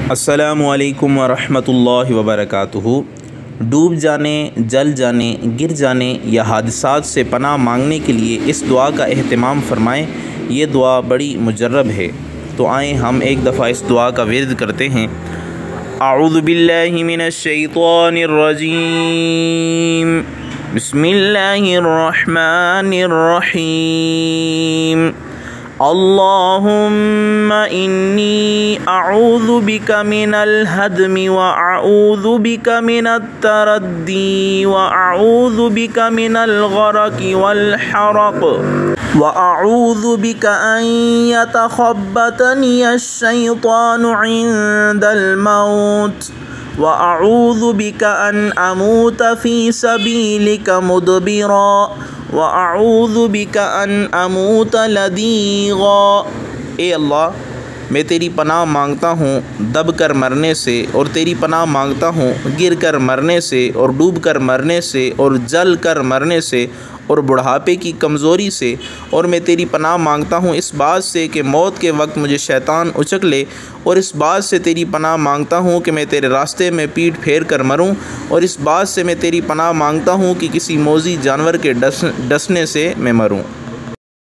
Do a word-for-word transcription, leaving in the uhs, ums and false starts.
السلام علیکم ورحمۃ اللہ وبرکاتہ۔ ڈوب جانے، جل جانے، گر جانے یا حادثات سے پناہ مانگنے کے لیے اس دعا کا اہتمام فرمائیں۔ یہ دعا بڑی مجرب ہے، تو آئیں ہم ایک دفعہ اس دعا کا ورد کرتے ہیں۔ اعوذ باللہ من الشیطان الرجیم، بسم اللہ الرحمن الرحیم۔ اللہم انی اعوذ بک من الہدم واعوذ بک من التردی واعوذ بک من الغرق والحرق واعوذ بک ان یتخبطنی الشیطان عند الموت واعوذ بک ان اموت فی سبیلک مدبرا وَأَعُوذُ بِكَ أَنْ أَمُوتَ لَدِيغًا۔ اے اللہ، میں تیری پناہ مانگتا ہوں دب کر مرنے سے، اور تیری پناہ مانگتا ہوں گر کر مرنے سے، اور ڈوب کر مرنے سے، اور جل کر مرنے سے، اور بڑھاپے کی کمزوری سے، اور میں تیری پناہ مانگتا ہوں اس بات سے کہ موت کے وقت مجھے شیطان اچک لے، اور اس بات سے تیری پناہ مانگتا ہوں کہ میں تیرے راستے میں پیٹھ پھیر کر مروں، اور اس بات سے میں تیری پناہ مانگتا ہوں کہ کسی موذی جانور کے ڈس ڈسنے سے میں مروں۔